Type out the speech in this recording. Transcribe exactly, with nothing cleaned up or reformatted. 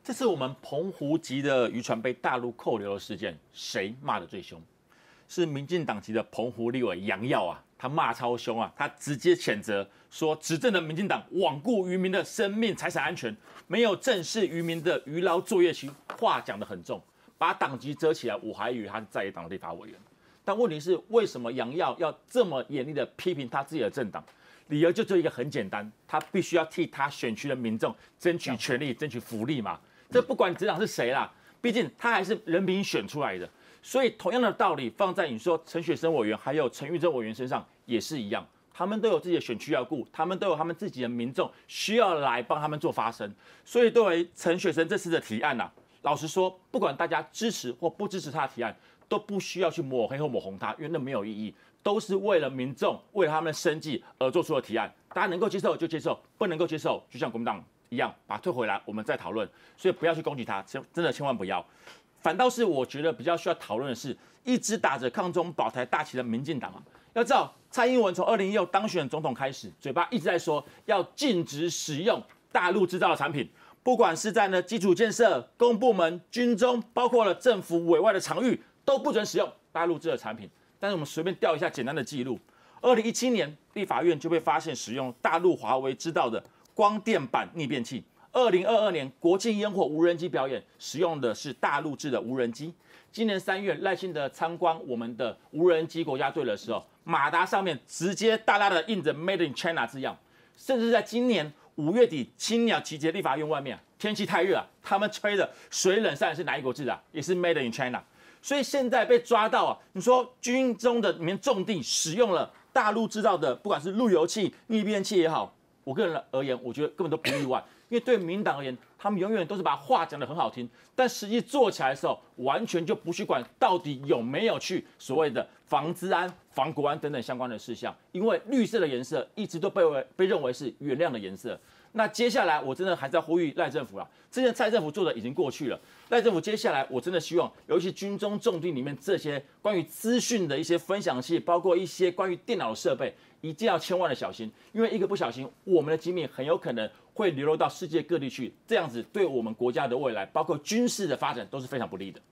这次我们澎湖籍的渔船被大陆扣留的事件，谁骂得最凶？是民进党籍的澎湖立委杨耀啊，他骂超凶啊，他直接谴责说，执政的民进党罔顾渔民的生命财产安全，没有正视渔民的渔捞作业期，话讲得很重，把党籍遮起来，我还以为他是在野党的立法委员。但问题是，为什么杨耀要这么严厉的批评他自己的政党？理由就只有一个很简单，他必须要替他选区的民众争取权利、争取福利嘛。这不管执掌是谁啦，毕竟他还是人民选出来的。所以同样的道理放在你说陈雪生委员还有陈玉珍委员身上也是一样，他们都有自己的选区要顾，他们都有他们自己的民众需要来帮他们做发声。所以对于陈雪生这次的提案啊，老实说，不管大家支持或不支持他的提案，都不需要去抹黑或抹红他，因为那没有意义，都是为了民众、为了他们的生计而做出的提案。大家能够接受就接受，不能够接受，就像国民党一样，把它退回来，我们再讨论。所以不要去攻击他，真的千万不要。反倒是我觉得比较需要讨论的是，一直打着抗中保台大旗的民进党啊，要知道蔡英文从二零一六当选总统开始，嘴巴一直在说要禁止使用大陆制造的产品，不管是在呢基础建设、公部门、军中，包括了政府委外的场域，都不准使用大陆制的产品。但是我们随便调一下简单的记录，二零一七年立法院就被发现使用大陆华为制造的光电板逆变器。二零二二年国庆烟火无人机表演使用的是大陆制的无人机。今年三月赖清德参观我们的无人机国家队的时候，马达上面直接大大的印着 Made in China 字样。甚至在今年五月底青鸟集结立法院外面，天气太热啊，他们吹的水冷扇是哪一国制的、啊？也是 Made in China。所以现在被抓到啊，你说军中的里面重地使用了大陆制造的，不管是路由器、逆变器也好，我个人而言，我觉得根本都不意外。因为对民进党而言，他们永远都是把话讲得很好听，但实际做起来的时候，完全就不去管到底有没有去所谓的防资安、防国安等等相关的事项。因为绿色的颜色一直都被为被认为是原谅的颜色。那接下来我真的还在呼吁赖政府啦，之前蔡政府做的已经过去了，赖政府接下来我真的希望，尤其军中重地里面这些关于资讯的一些分享器，包括一些关于电脑的设备，一定要千万的小心，因为一个不小心，我们的机密很有可能会流落到世界各地去，这样子对我们国家的未来，包括军事的发展都是非常不利的。